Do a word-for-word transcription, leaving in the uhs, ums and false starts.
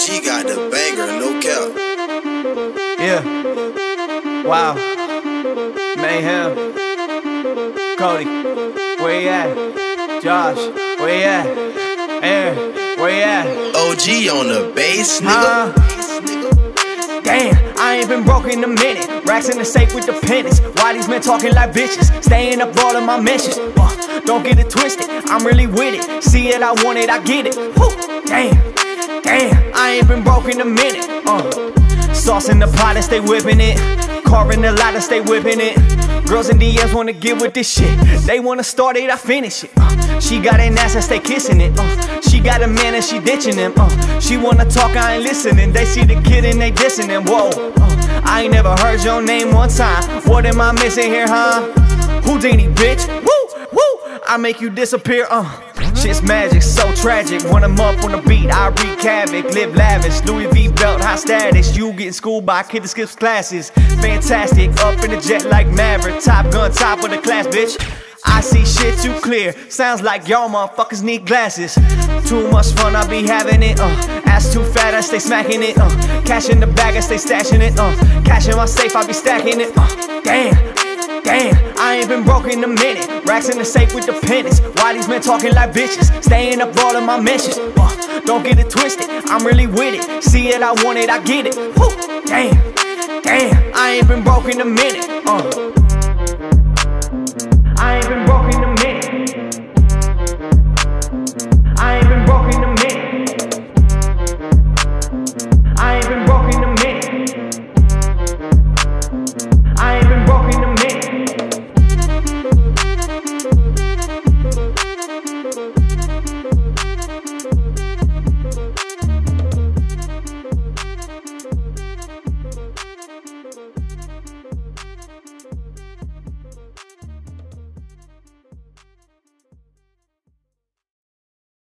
She got the banger, no cap. Yeah. Wow. Mayhem. Cody, where you at? Josh, where you at? Aaron, where you at? O G on the bass, nigga. Uh, damn, I ain't been broke in a minute. Racks in the safe with the pennies. Why these men talking like bitches? Staying up all of my missions. Uh, don't get it twisted, I'm really with it. See it, I want it, I get it. Woo, damn, damn, I ain't been broke in a minute. Uh, sauce in the pot and stay whipping it. Car in the lot and stay whipping it. Girls in D Ms wanna get with this shit. They wanna start it, I finish it. uh, She got an ass and stay kissing it. uh, She got a man and she ditching him. uh, She wanna talk, I ain't listening. They see the kid and they dissing him. Whoa, uh, I ain't never heard your name one time. What am I missing here, huh? Houdini, bitch. Woo, woo, I make you disappear. uh Shit's magic, so tragic. When I'm up on the beat, I wreak havoc. Live lavish, Louis V belt, high status. You getting schooled by a kid that skips classes. Fantastic, up in the jet like Maverick. Top gun, top of the class, bitch. I see shit too clear. Sounds like y'all motherfuckers need glasses. Too much fun, I be having it. uh Ass too fat, I stay smacking it. uh Cash in the bag, I stay stashing it. uh Cash in my safe, I be stacking it. uh Damn. Damn, I ain't been broke in a minute. Racks in the safe with the pennies. Why these men talking like bitches? Staying up all of my missions. uh, Don't get it twisted, I'm really with it. See it, I want it, I get it. Woo, damn, damn, I ain't been broke in a minute. uh.